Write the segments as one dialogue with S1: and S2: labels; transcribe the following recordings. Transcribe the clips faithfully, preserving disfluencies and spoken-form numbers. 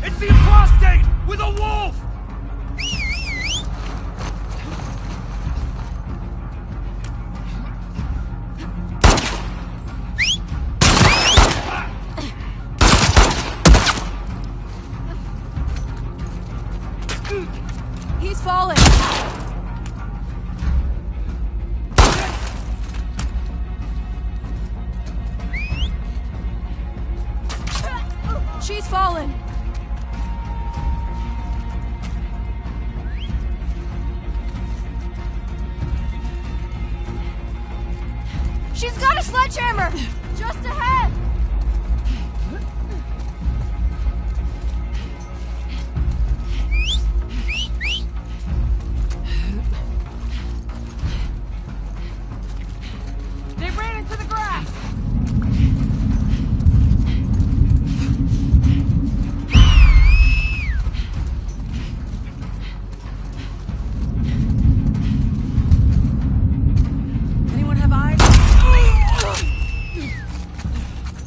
S1: It's the apostate with a wolf!
S2: He's falling! She's fallen! She's got a sledgehammer! Just ahead!
S3: They ran into the grass!
S2: Anyone have eyes?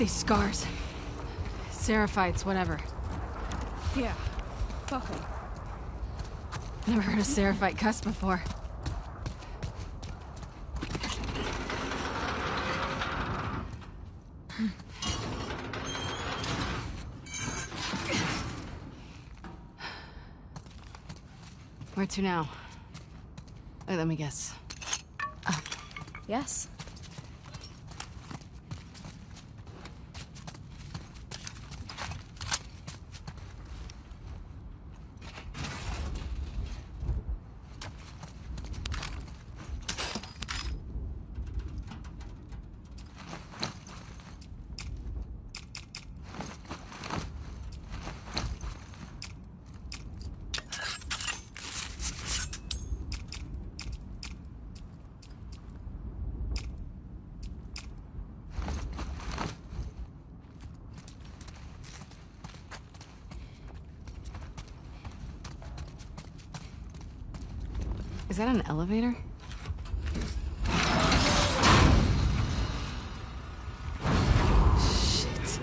S4: these scars. Seraphites, whatever.
S2: Yeah. Fuck 'em.
S4: Never heard a Seraphite cuss before. Where to now? Wait, let me guess. Up.
S2: Yes.
S4: Is that an elevator? Shit.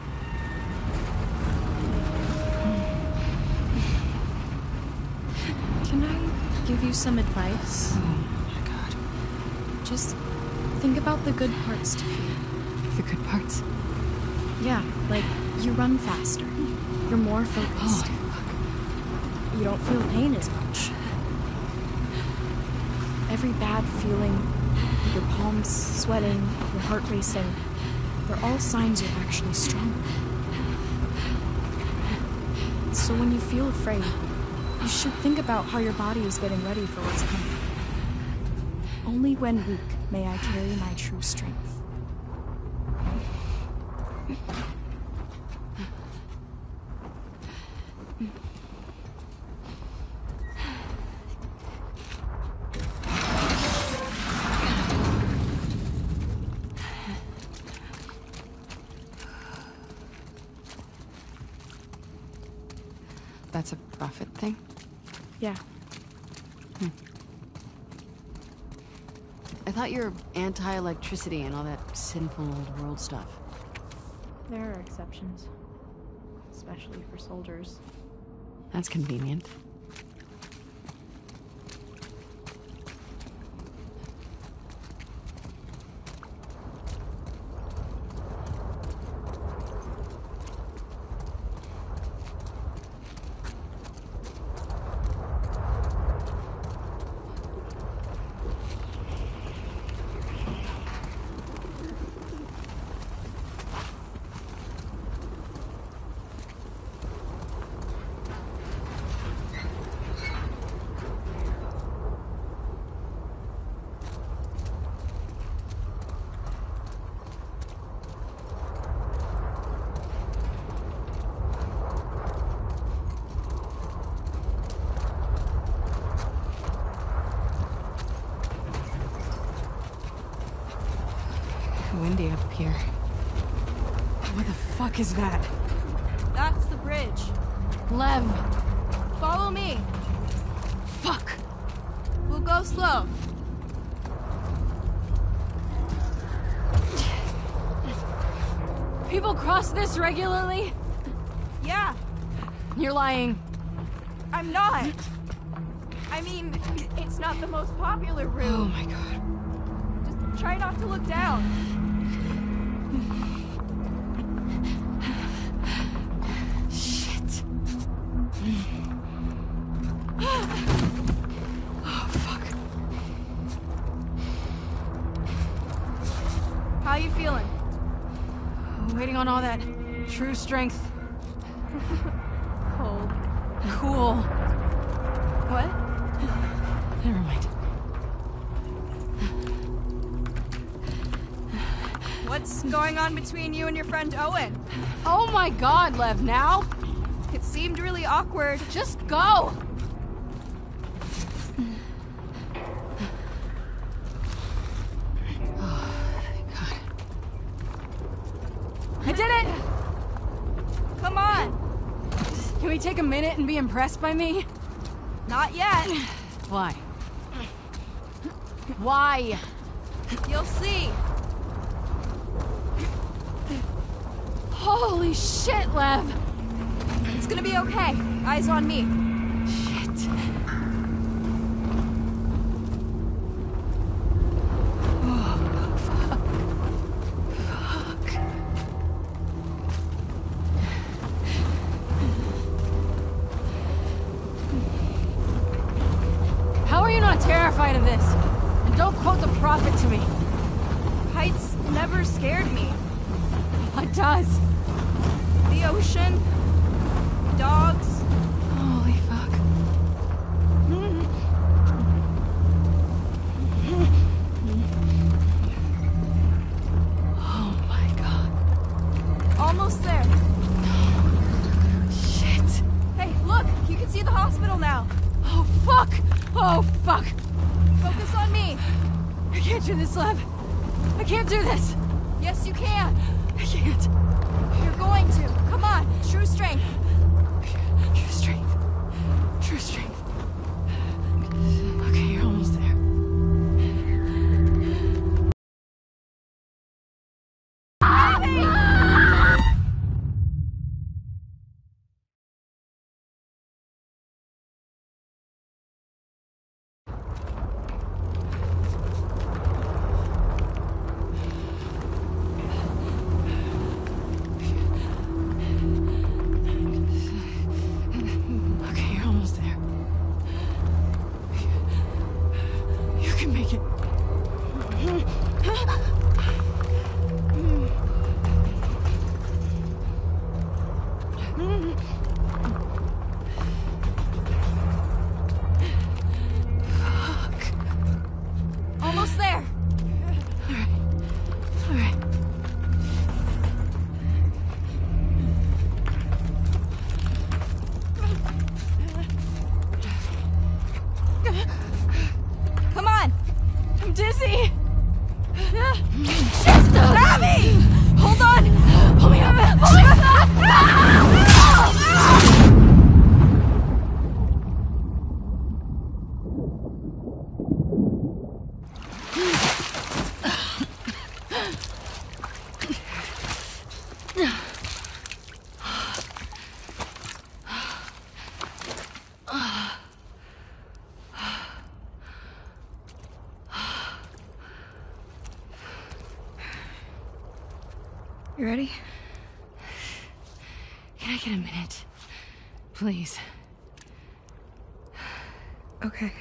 S2: Can I give you some advice?
S4: Oh my god.
S2: Just think about the good parts to feel.
S4: The good parts?
S2: Yeah, like you run faster. You're more focused.
S4: Oh,
S2: You don't feel pain as much. Every bad feeling, your palms sweating, your heart racing, they're all signs you're actually stronger. So when you feel afraid, you should think about how your body is getting ready for what's coming. Only when weak may I carry my true strength.
S4: that's a prophet thing?
S2: Yeah.
S4: Hmm. I thought you were anti-electricity and all that sinful old world stuff.
S2: There are exceptions. Especially for soldiers.
S4: That's convenient. Windy up here. What the fuck is that?
S3: That's the bridge.
S4: Lev!
S3: Follow me.
S4: Fuck!
S3: We'll go slow.
S4: People cross this regularly?
S3: Yeah,
S4: You're lying.
S3: I'm not. I mean, it's not the most popular
S4: Oh
S3: route.
S4: my god.
S3: Just try not to look down.
S4: Shit. Oh, fuck.
S3: How you feeling?
S4: Waiting on all that true strength.
S3: Cold.
S4: Cool.
S3: What?
S4: Never mind.
S3: What's going on between you and your friend Owen?
S4: Oh my god, Lev, now?
S3: It seemed really awkward.
S4: Just go! Oh, thank God. I did it!
S3: Come on.
S4: Can we take a minute and be impressed by me?
S3: Not yet.
S4: Why? Why?
S3: You'll see.
S4: Holy shit, Lev!
S3: It's gonna be okay. Eyes on me.
S4: Shit. Oh, fuck. Fuck. How are you not terrified of this? And don't quote the prophet to me.
S3: Heights never scared me.
S4: What does?
S3: The ocean. Dogs.
S4: Holy fuck. Oh my god.
S3: Almost there.
S4: Shit.
S3: Hey, look! You can see the hospital now.
S4: Oh fuck! Oh fuck!
S3: Focus on me.
S4: I can't do this, Lev. I can't do this.
S3: Yes, you can.
S4: I can't.
S3: You're going to. Come on. True strength.
S4: True strength. True strength. Okay, you're almost there. Okay, you're almost there. You can make it. Fuck.
S3: Almost there.
S4: Alright. Alright.
S3: Come on.
S4: I'm dizzy.
S3: Shit! Abby! Hold on!
S4: Hold me up.
S3: Hold me up!
S2: You ready?
S4: Can I get a minute? Please.
S2: Okay.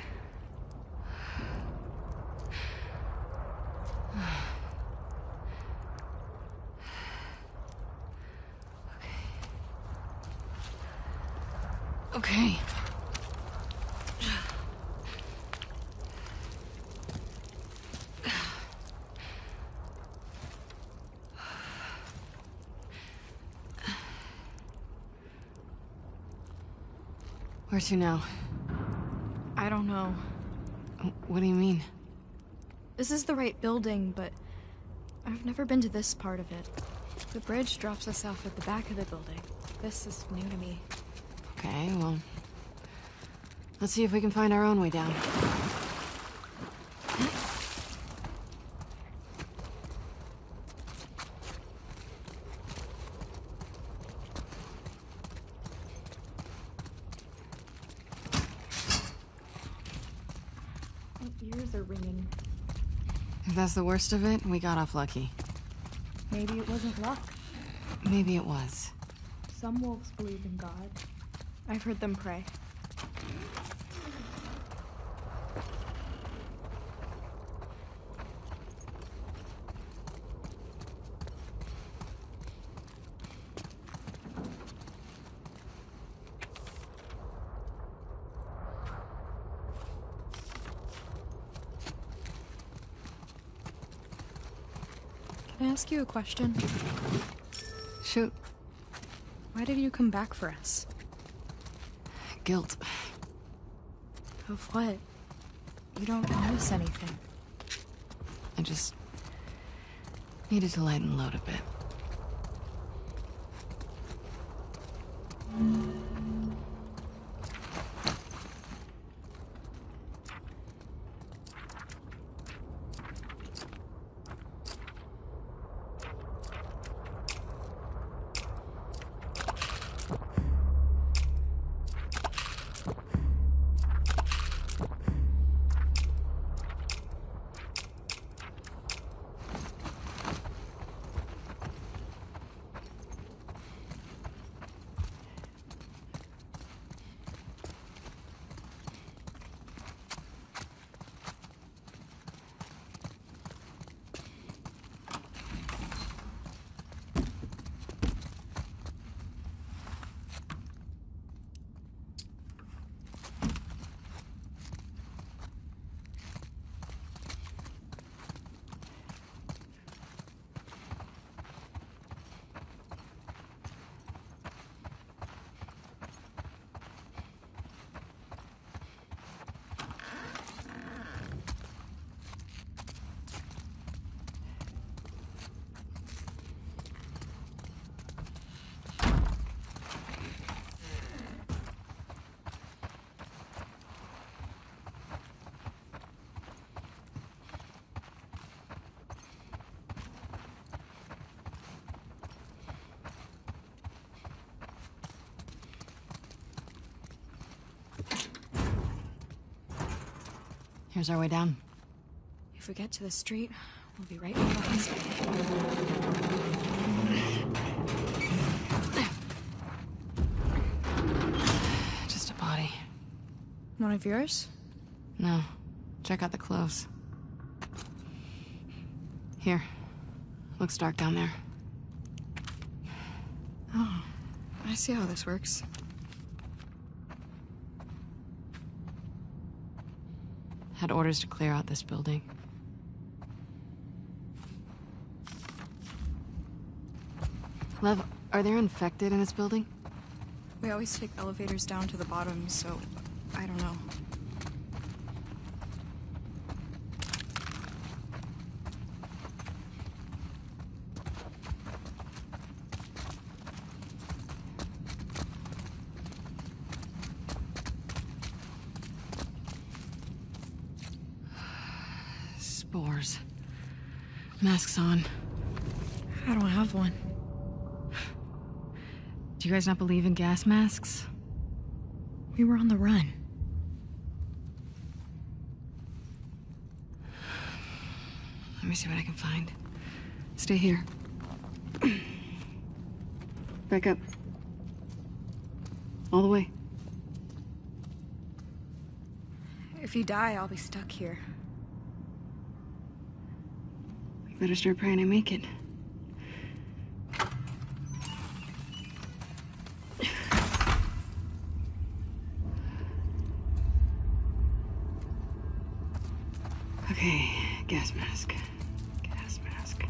S4: Okay. Where to now?
S2: I don't know.
S4: What do you mean?
S2: This is the right building, but I've never been to this part of it. The bridge drops us off at the back of the building. This is new to me.
S4: Okay, well... let's see if we can find our own way down.
S2: My ears are ringing.
S4: If that's the worst of it, we got off lucky.
S2: Maybe it wasn't luck.
S4: Maybe it was.
S2: Some wolves believe in God. I've heard them pray. Can I ask you a question?
S4: Shoot.
S2: Why did you come back for us?
S4: Guilt.
S2: Of what? You don't owe us anything.
S4: I just... needed to lighten the load a bit. Here's our way down.
S2: If we get to the street, we'll be right by the hospital.
S4: Just a body.
S2: One of yours?
S4: No. Check out the clothes. Here. Looks dark down there.
S2: Oh, I see how this works.
S4: Had orders to clear out this building. Lev, are there infected in this building?
S2: We always take elevators down to the bottom, so I don't know.
S4: Spores. Masks on.
S2: I don't have one.
S4: Do you guys not believe in gas masks?
S2: We were on the run.
S4: Let me see what I can find. Stay here. Back up. All the way.
S2: If you die, I'll be stuck here.
S4: We better start praying I make it. Okay, gas mask. Gas mask.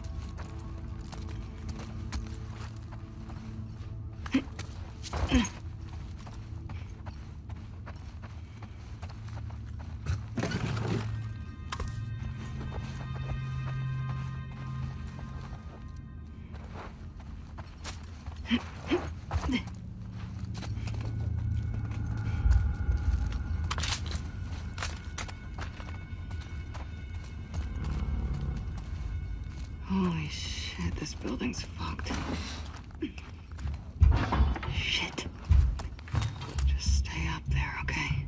S4: Holy shit, this building's fucked. Shit. Just stay up there, okay?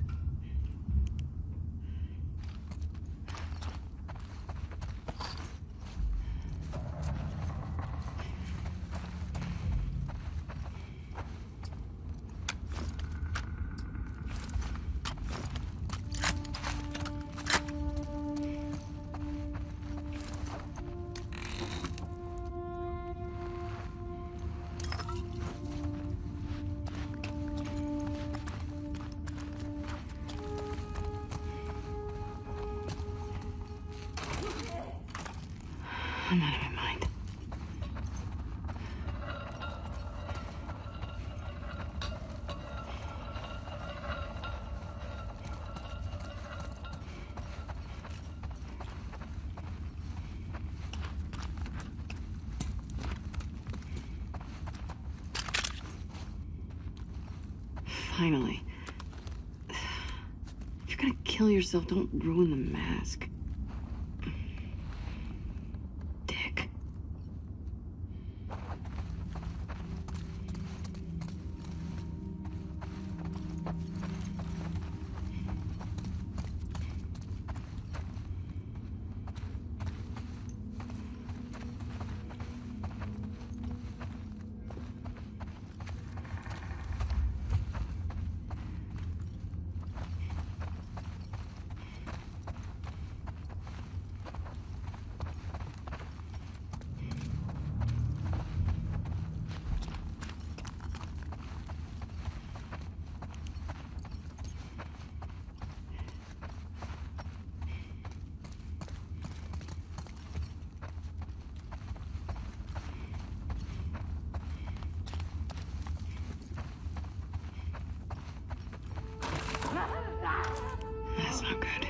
S4: I'm out of my mind. Finally. If you're gonna kill yourself, don't ruin the mask. Dick. That's not good.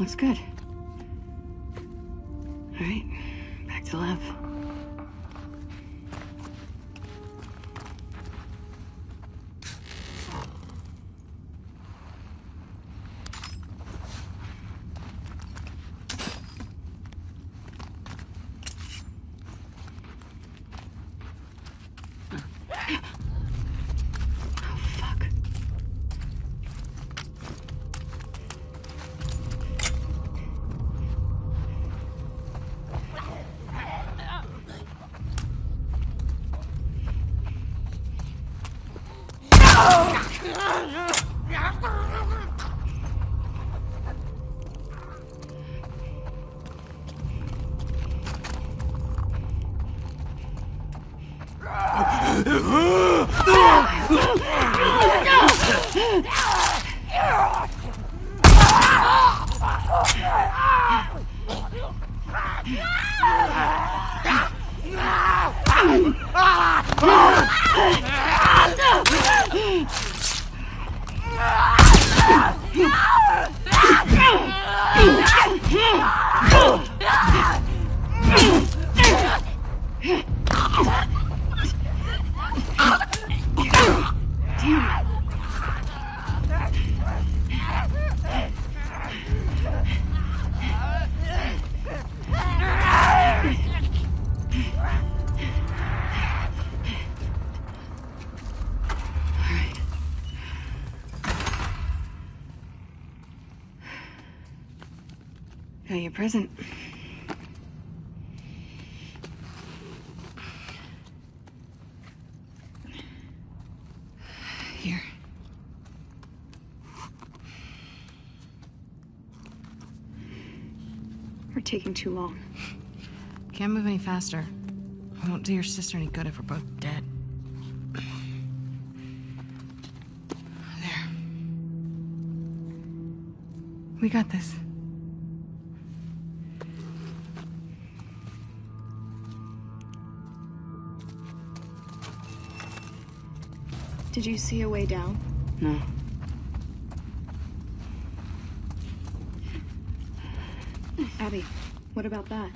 S4: Looks good. All right, back to Lev. Got your present. Here.
S2: We're taking too long.
S5: Can't move any faster. We won't do your sister any good if we're both dead. There. We got this.
S2: Did you see a way down?
S4: No.
S2: Abby, what about that?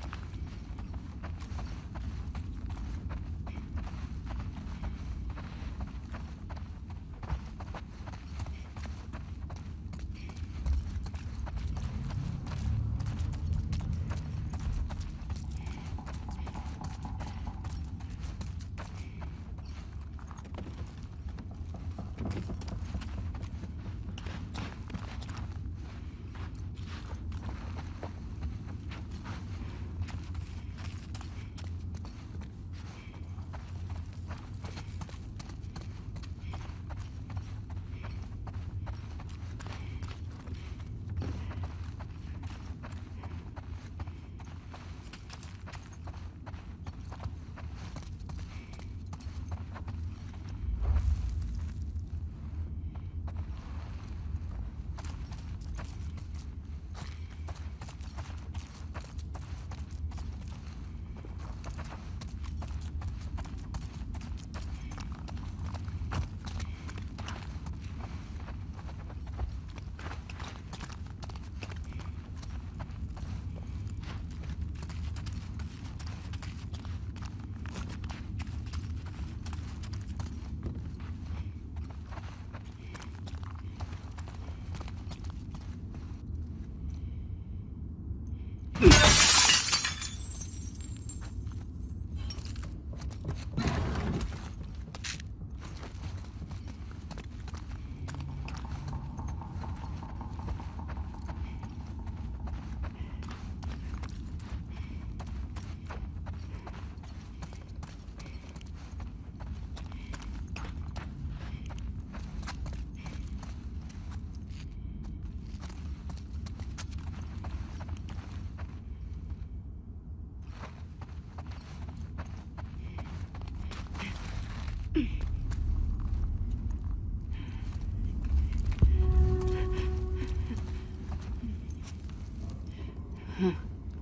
S4: Huh.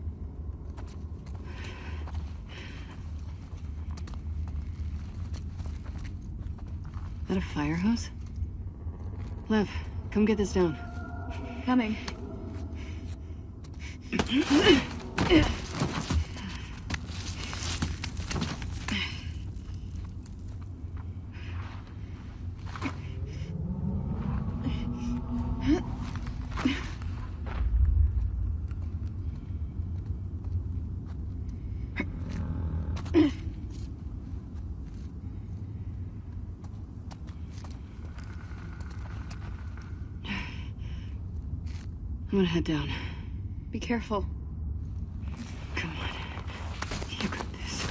S4: Is that a fire hose? Lev, come get this down.
S2: Coming.
S4: I'm gonna head down.
S2: Be careful.
S4: Come on. You got this.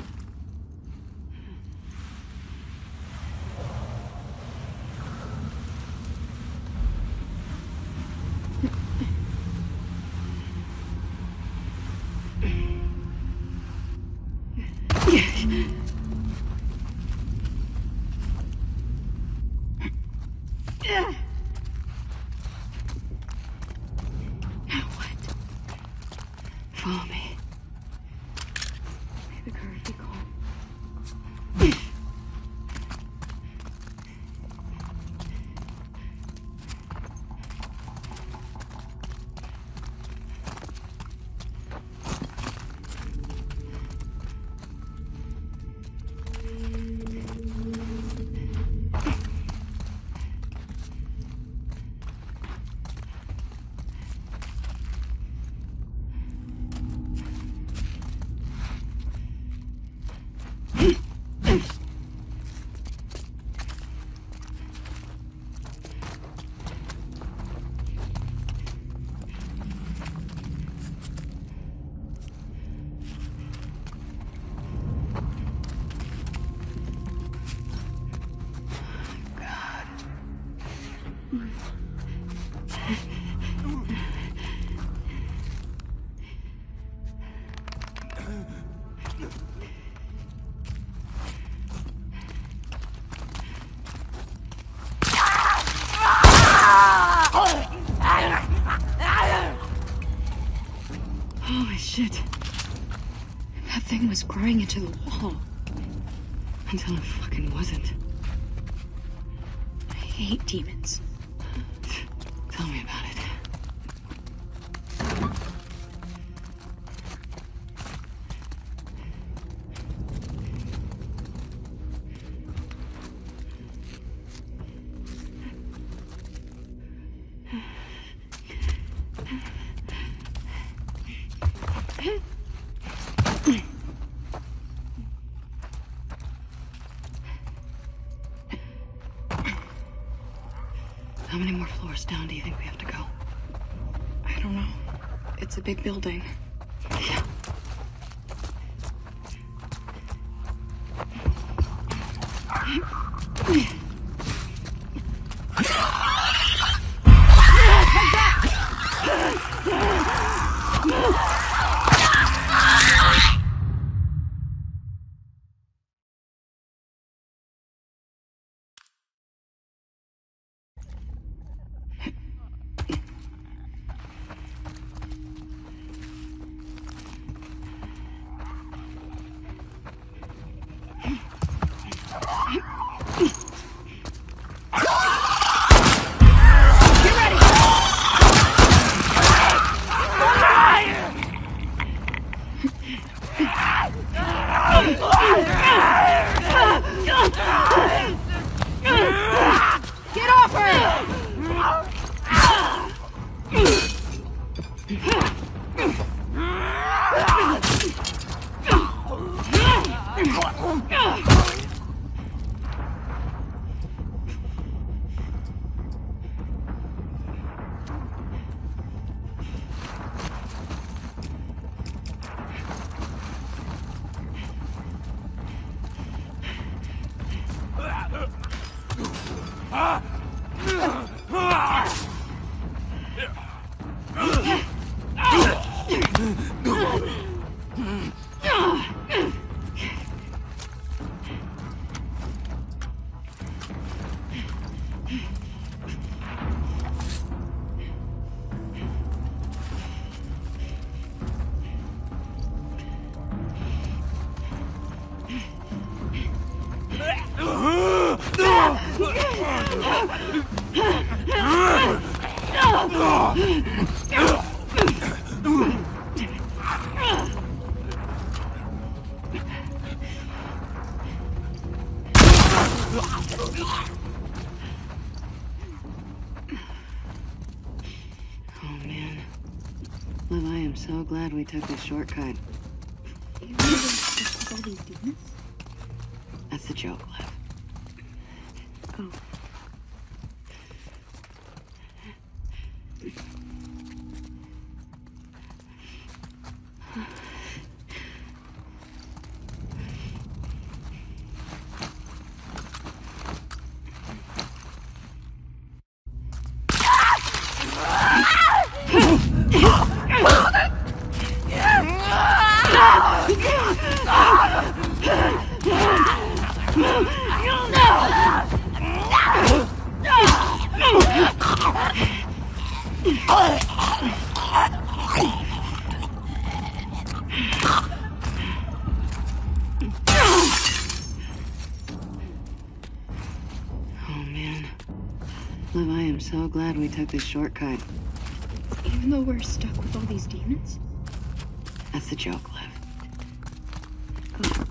S4: Follow me. Make the curve be calm. Holy shit. That thing was growing into the wall. Until it fucking wasn't.
S2: I hate demons.
S4: Tell me about it. How many more floors down do you think we have to go?
S2: I don't know. It's a big building.
S4: Yeah.
S2: Get off her!
S4: Oh man. Liv, I am so glad we took this shortcut. You really stuck with all these demons? That's the joke, Liv. Oh. Liv, I am so glad we took this shortcut. Even though we're stuck with all these demons? That's the joke, Liv. Oh.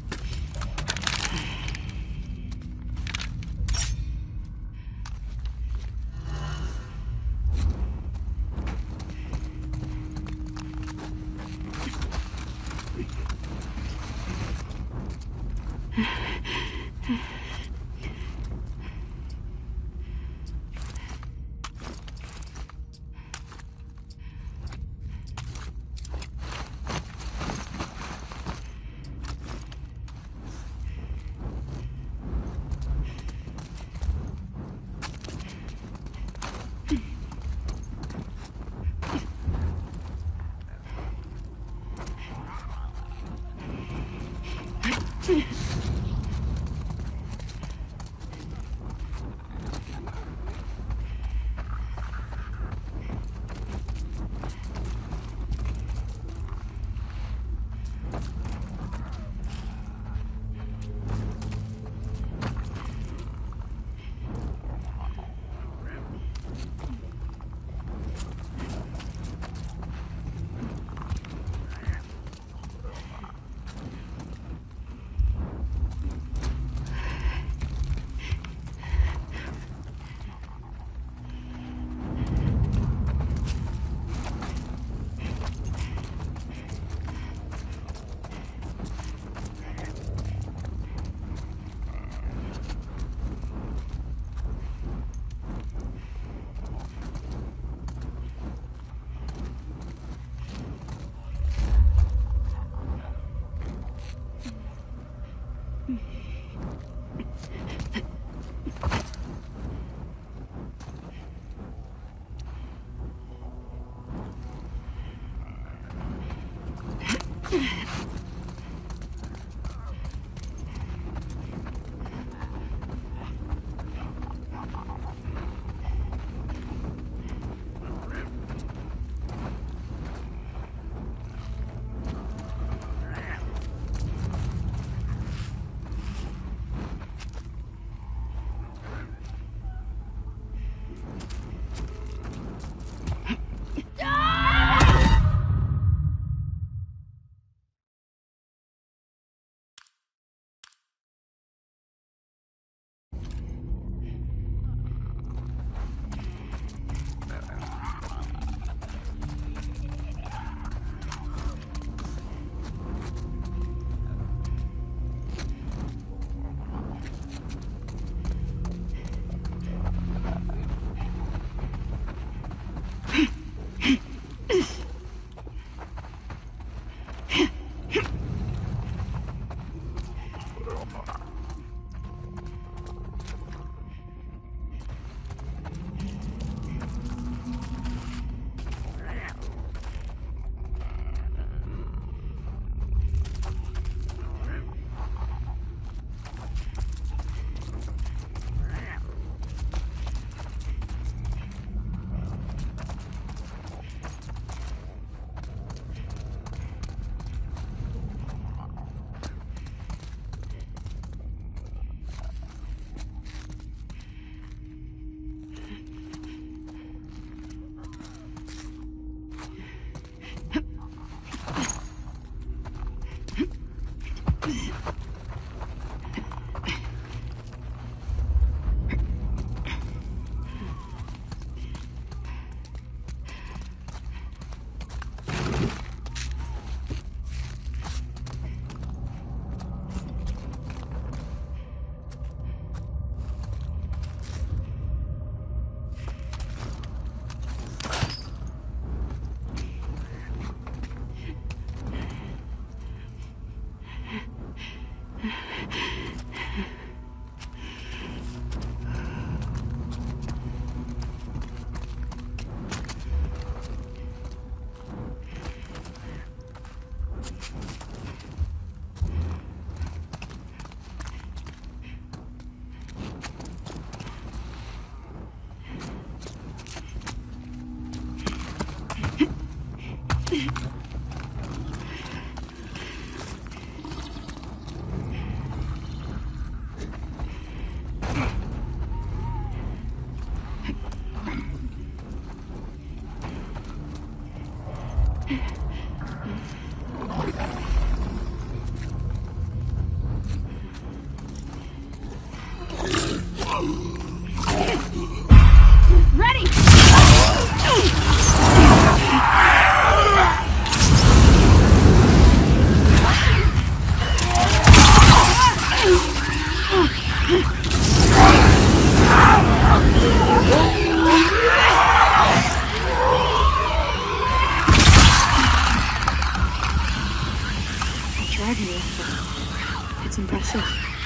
S2: drag me, but it's impressive.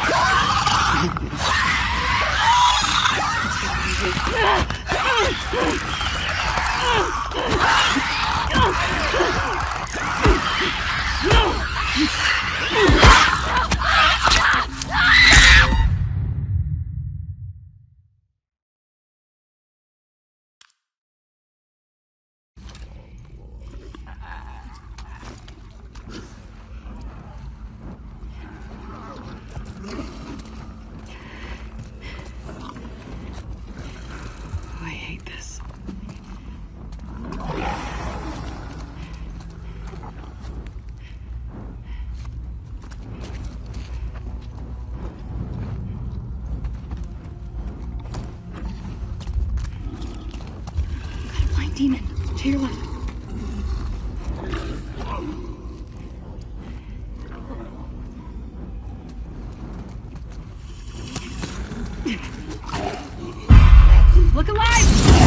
S4: I hate this.
S2: Got a blind demon. To your left. Look alive!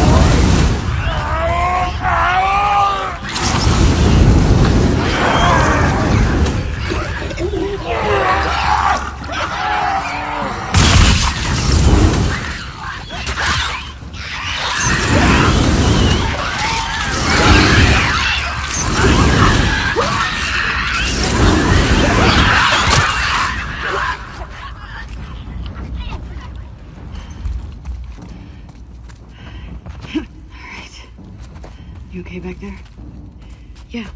S4: You okay back there?
S2: Yeah.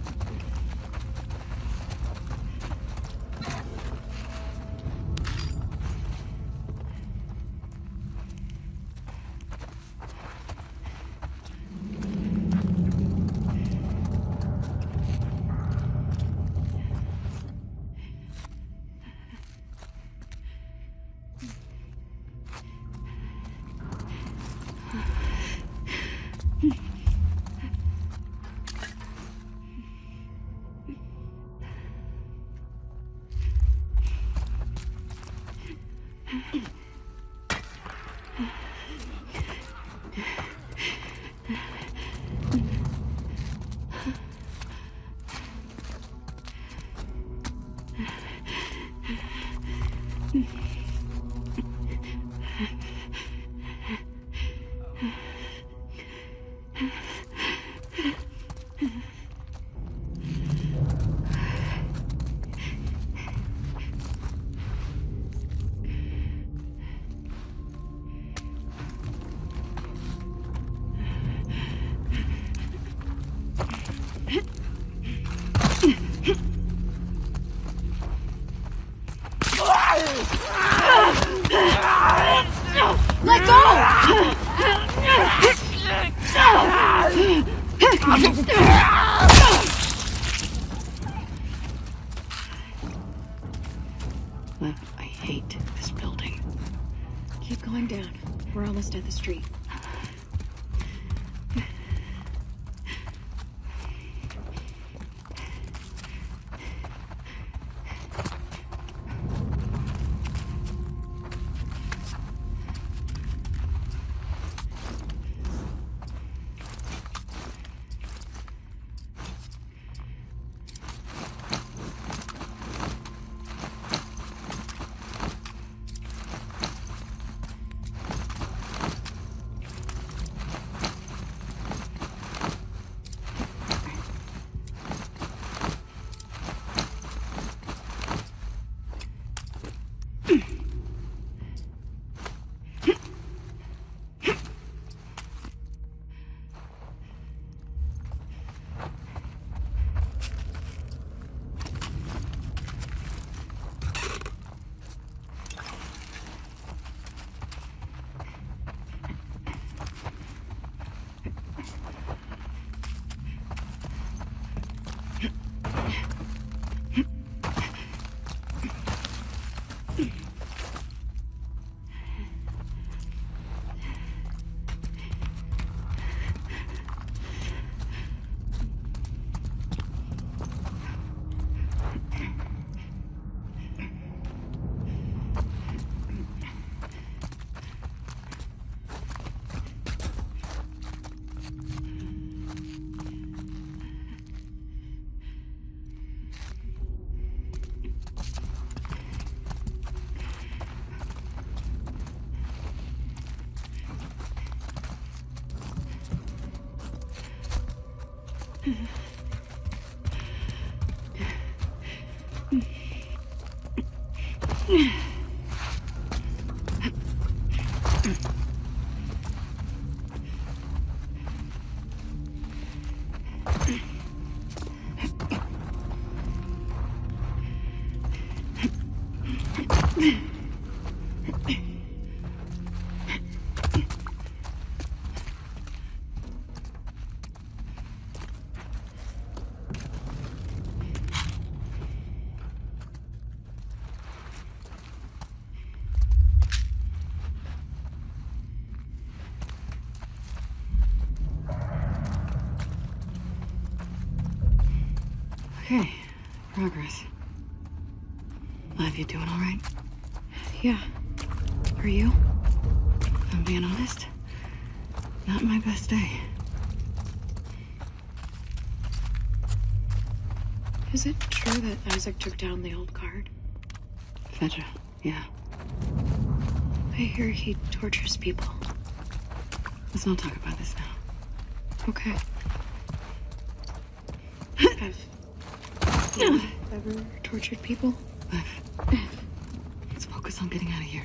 S2: Let go!
S4: Well, I hate this building.
S2: Keep going down. We're almost at the street.
S4: Okay, progress. Liv, you doing all right?
S2: Yeah.
S4: Are you? If I'm being honest, not my best day.
S2: Is it true that Isaac took down the old guard?
S4: Fetcha, yeah.
S2: I hear he tortures people.
S4: Let's not talk about this now.
S2: Okay. Have you ever tortured people?
S4: Liv, let's focus on getting out of here.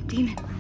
S4: Demon.